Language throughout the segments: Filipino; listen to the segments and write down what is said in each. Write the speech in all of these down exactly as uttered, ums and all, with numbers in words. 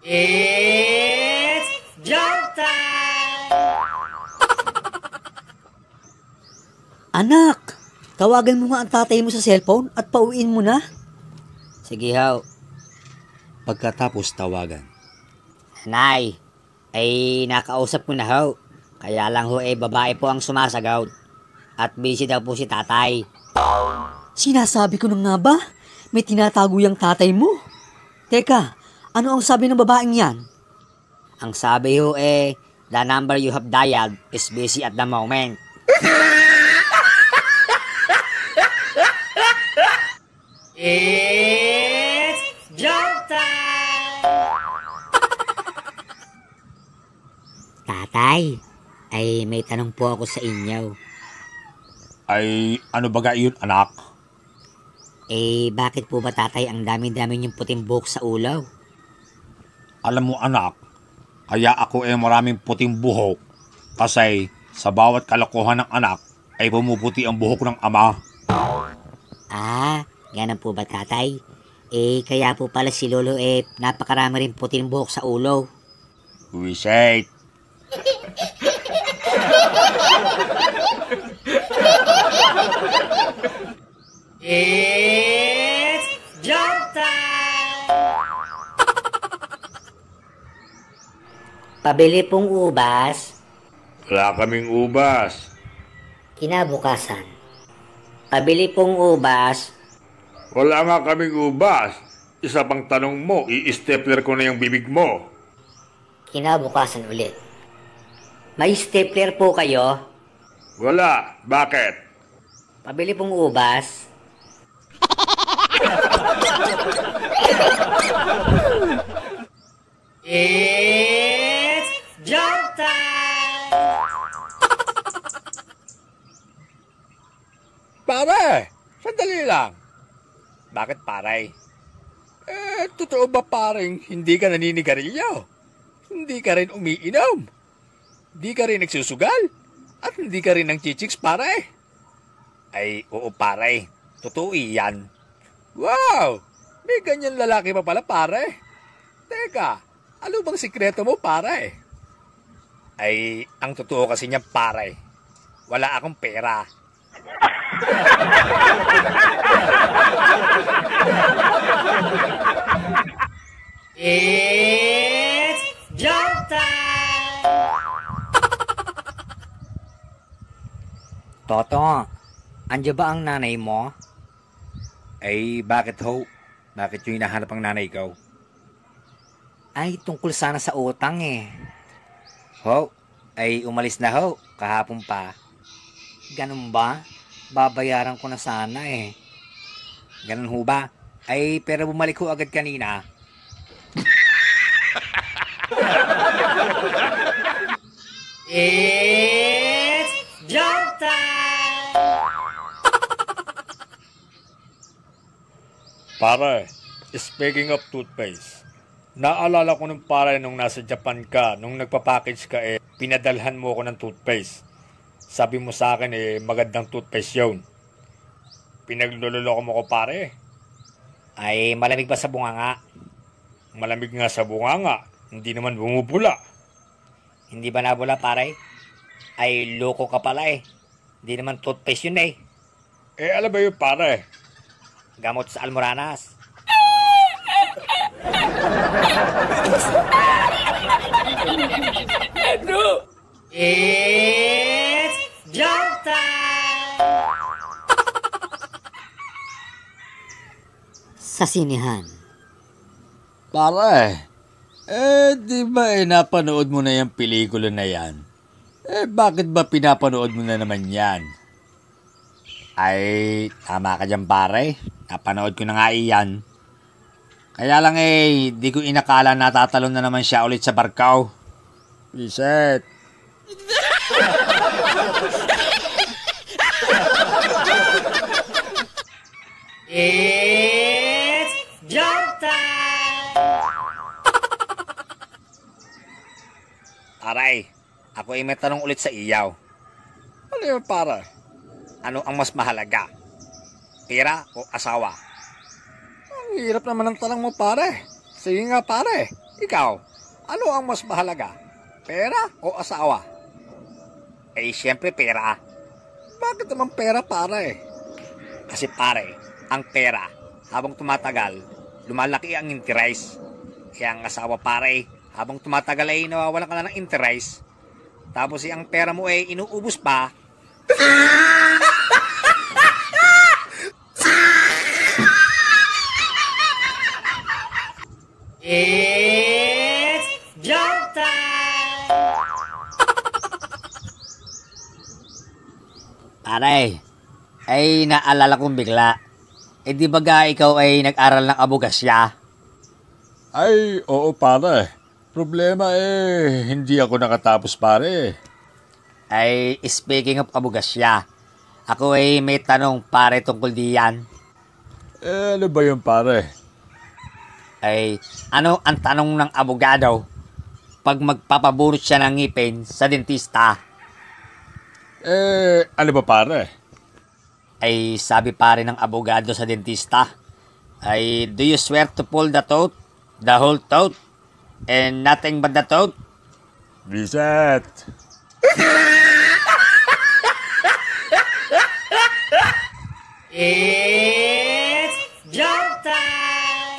It's joke time! Anak, tawagan mo nga ang tatay mo sa cellphone at pauwiin mo na. Sige ho. Pagkatapos tawagan. Nay, ay nakausap ko na ho. Kaya lang ho eh babae po ang sumasagot. At busy daw po si tatay. Sinasabi ko na nga ba? May tinatago yung tatay mo. Teka, ano ang sabi ng babaeng yan? Ang sabi ho eh, the number you have dialed is busy at the moment. It's joke time! Tatay, ay may tanong po ako sa inyo. Ay, ano ba yun, anak? Eh, bakit po ba tatay ang dami-dami niyong puting buhok sa ulaw? Alam mo, anak, kaya ako ay maraming puting buhok kasi sa bawat kalokohan ng anak ay pumuputi ang buhok ng ama. Ah, ganun po ba tatay? Eh, kaya po pala si Lolo eh napakarami rin puting buhok sa ulo. Wiset. It's joke time! Pabili pong ubas. Wala kaming ubas. Kinabukasan. Pabili pong ubas. Wala nga kaming ubas. Isa pang tanong mo, i-stapler ko na yung bibig mo. Kinabukasan ulit. May stapler po kayo? Wala. Bakit? Pabili pong ubas. It's joke time! Pare, sandali lang. Bakit pare? Eh, totoo ba pareng hindi ka naninigarilyo? Hindi ka rin umiinom? Hindi ka rin nagsusugal? At hindi ka rin ng chichiks pare? Ay, oo pare. Totoo yan. Wow! May ganyan lalaki pa pala pare. Teka, ano bang sikreto mo pare? Ay, ang totoo kasi niya pare. Wala akong pera. It's joke time! Toto, andiyan ba ang nanay mo? Ay, bakit ho? Bakit yung hinahanap ang nanay ko? Ay, tungkol sana sa utang eh. Ho, ay umalis na ho, kahapon pa. Ganun ba? Babayaran ko na sana eh. Ganun ho ba? Ay, pero bumalik ho agad kanina. It's joke time! Pare, speaking of toothpaste, naalala ko nung pare nung nasa Japan ka, nung nagpapackage ka eh, pinadalhan mo ako ng toothpaste. Sabi mo sa akin eh, magandang toothpaste yun. Pinagluloloko mo ko pare. Ay, malamig ba sa bunganga? Malamig nga sa bunganga, hindi naman bumubula. Hindi ba nabula pare? Ay, loko ka pala eh. Hindi naman toothpaste yun eh. Eh, alam ba yun pare? Gamot sa almoranas. It's joke time! Sa sinihan. Pare, eh, di ba eh, napanood mo na yung pelikula na yan? Eh, bakit ba pinapanood mo na naman yan? Ay, tama ka dyan pare. Napanood ko na nga iyan. Kaya lang eh, di ko inakala na tatalon na naman siya ulit sa barkaw. Reset. It's joke time! Aray, ako ay may tanong ulit sa iyaw. Ano yun pare? Ano ang mas mahalaga? Pera o asawa? Ang hirap naman ng tanong mo pare. Sige nga pare, Ikaw, ano ang mas mahalaga? Pera o asawa? Eh, siyempre pera. Bakit naman pera, pare? Kasi pare, ang pera, habang tumatagal, lumalaki ang interest. Kaya ang asawa pare, habang tumatagal ay nawawalan ka na ng interest. Tapos eh, ang pera mo ay inuubos pa. It's joke time! Pare, ay naalala kong bigla. Eh di baga ikaw ay nag-aral ng abogasya? Ay, oo pare. Problema eh, hindi ako nakatapos pare. Ay, speaking of abogasya, ako ay may tanong pare tungkol diyan. Eh, ano ba yun pare? Ay, ano ang tanong ng abogado pag magpapabunot siya ng ngipin sa dentista? Eh, ano ba pare? Ay, sabi pare ng abogado sa dentista, ay, do you swear to pull the tooth, the whole tooth, and nothing but the tooth? Reset. It's joke time!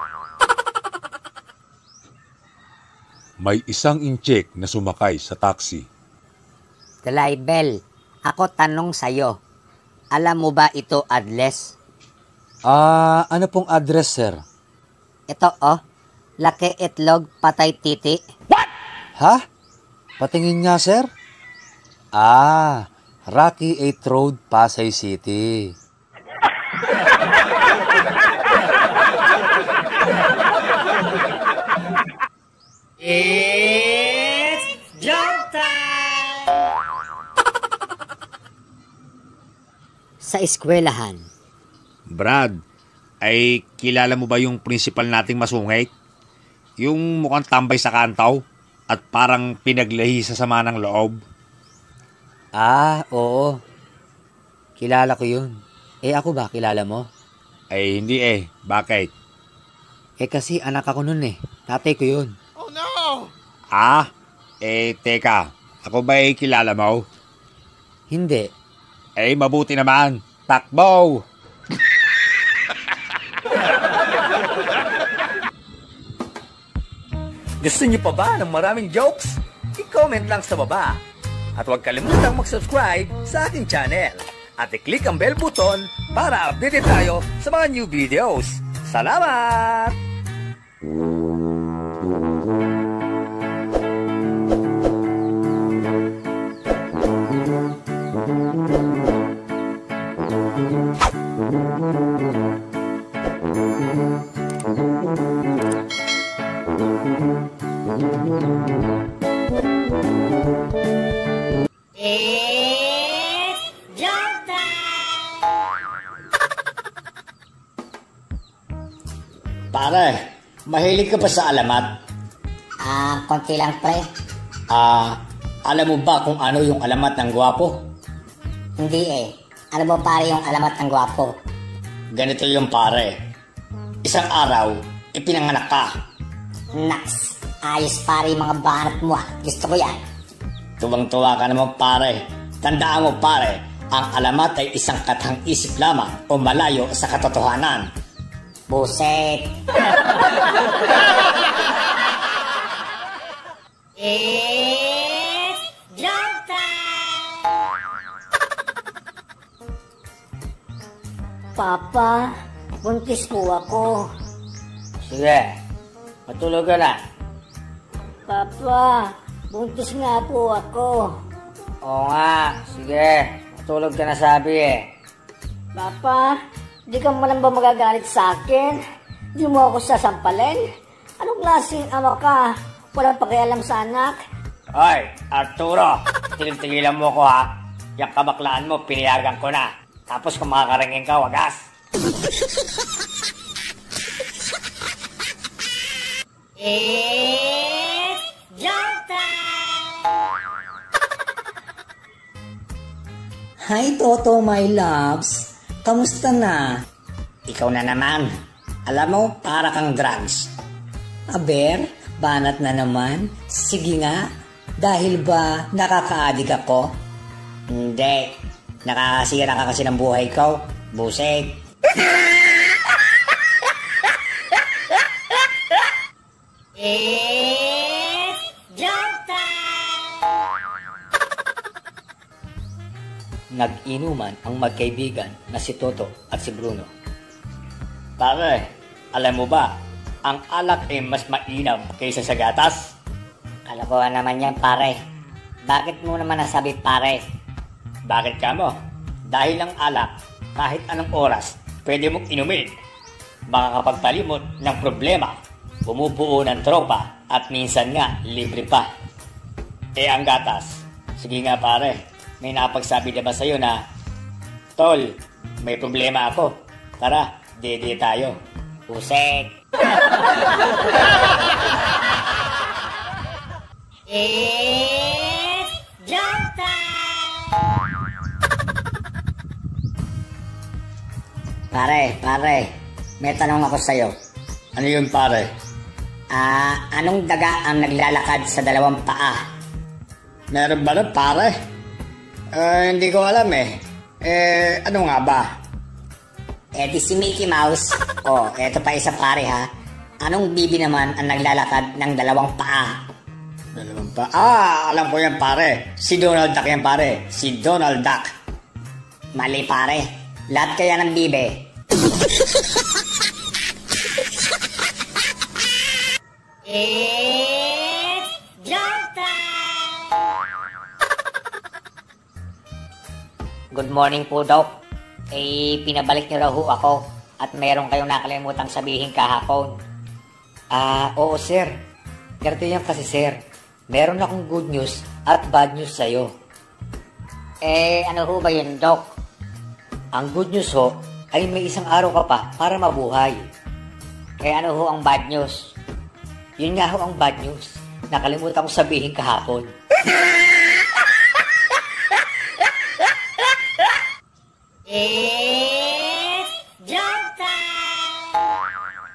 May isang incheck na sumakay sa taxi. Dalaibel, ako tanong sa'yo. Alam mo ba ito address? Ah, ano pong address, sir? Ito oh, laki itlog patay titi. Ha? Patingin nga, sir? Ah, Rocky eight Road, Pasay City. It's joke time! Sa eskwelahan. Brad, ay kilala mo ba yung principal nating masungit? Yung mukhang tambay sa kantaw at parang pinaglahi sa sama ng loob. Ah, oo. Kilala ko yun. Eh, ako ba? Kilala mo? Ay hindi eh, bakit? Eh, kasi anak ako nun eh. Tatay ko yun. Ah, eh teka, ako ba ay kilala mo? Hindi. Eh mabuti naman, takbo! Gusto niyo pa ba ng maraming jokes? I-comment lang sa baba. At huwag kalimutang mag-subscribe sa aking channel. At i-click ang bell button para updated tayo sa mga new videos. Salamat! It's joke time! Pare, mahilig ka pa sa alamat? Ah, konti lang pre. Ah, alam mo ba kung ano yung alamat ng gwapo? Hindi eh. Ano ba pare yung alamat ng gwapo? Ganito yung pare. Isang araw, ipinanganak ka. Naks, ayos pare yung mga banat mo ah. Gusto ko yan. Tuwang-tuwa ka naman pare. Tandaan mo pare, ang alamat ay isang katang isip lamang o malayo sa katotohanan. Buset. It's joke time! Papa, buntis po ako. Sige, matulog ka na. Papa, buntis nga po ako. Oo nga, sige. Matulog ka na sabi eh. Papa, di ka man ba magagalit sa akin? Di mo ako sasampalin? Anong klaseng ama ka? Walang pakialam sa anak? Hoy, Arturo, tigil-tigilan mo ko ha. Yung kabaklaan mo, piniyagan ko na. Tapos kung makakarangin ka, wagas. It's joke time! Hi, Toto, my loves. Kamusta na? Ikaw na naman. Alam mo, para kang drugs. Aber, banat na naman. Sige nga, dahil ba nakaka-addict ako? Hindi. Nakakasira ka kasi ng buhay ko. Busek. It's joke time! Nag-inuman ang magkaibigan na si Toto at si Bruno. Pare, alam mo ba, ang alak ay mas mainam kaysa sa gatas? Kalokohan naman yan, pare. Bakit mo naman nasabi, pare? Bakit ka mo? Dahil ang alak, kahit anong oras, pwede mong inumin. Makakapagpalimot ng problema, bumubuo ng tropa, at minsan nga, libre pa. Eh ang gatas, sige nga pare, may napagsabi na ba sa'yo na, Tol, may problema ako. Tara, dede tayo. Pusek. It's joke time! Pare, pare, may tanong ako sa'yo. Ano yun, pare? Ah, anong daga ang naglalakad sa dalawang paa? Meron ba nun, pare? Eh, hindi ko alam eh. Eh, ano nga ba? Eh, di si Mickey Mouse. Oh, eto pa isa, pare, ha? Anong bibi naman ang naglalakad ng dalawang paa? Dalawang paa? Ah, alam ko yan, pare. Si Donald Duck yan, pare. Si Donald Duck. Mali, pare. Lahat kaya ng bibe. It's joke time! Good morning po, Doc. Eh, pinabalik niyo raw ho ako at meron kayong nakalimutang sabihin kahapon. Ah, oo sir. Ganito yan kasi sir. Meron akong good news at bad news sa'yo. Eh, ano ho ba yun, Doc? Ang good news ho ay may isang araw ka pa para mabuhay. Eh, ano ho ang bad news? Yun nga ho ang bad news. Nakalimutan ko sabihin kahapon. It's joke time!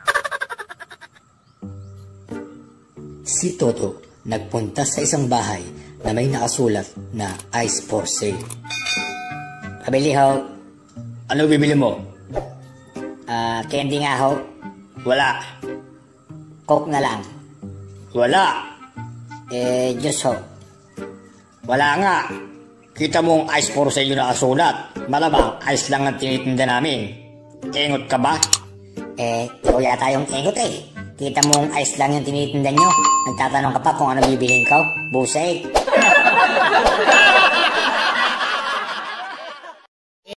Si Toto nagpunta sa isang bahay na may nakasulat na ice for sale. Pabili ho. Ano bibili mo? Ah, candy nga ho. Wala. Coke na lang. Wala. Eh, juice ho. Wala nga. Kita mo ang ice for sale yung nakasulat. Malamang ice lang ang tinitinda namin. Engot ka ba? Eh, ikaw yata yung engot eh. Kita mo ang ice lang yung tinitinda nyo. Nagtatanong ka pa kung ano bibilhin ko. Busay.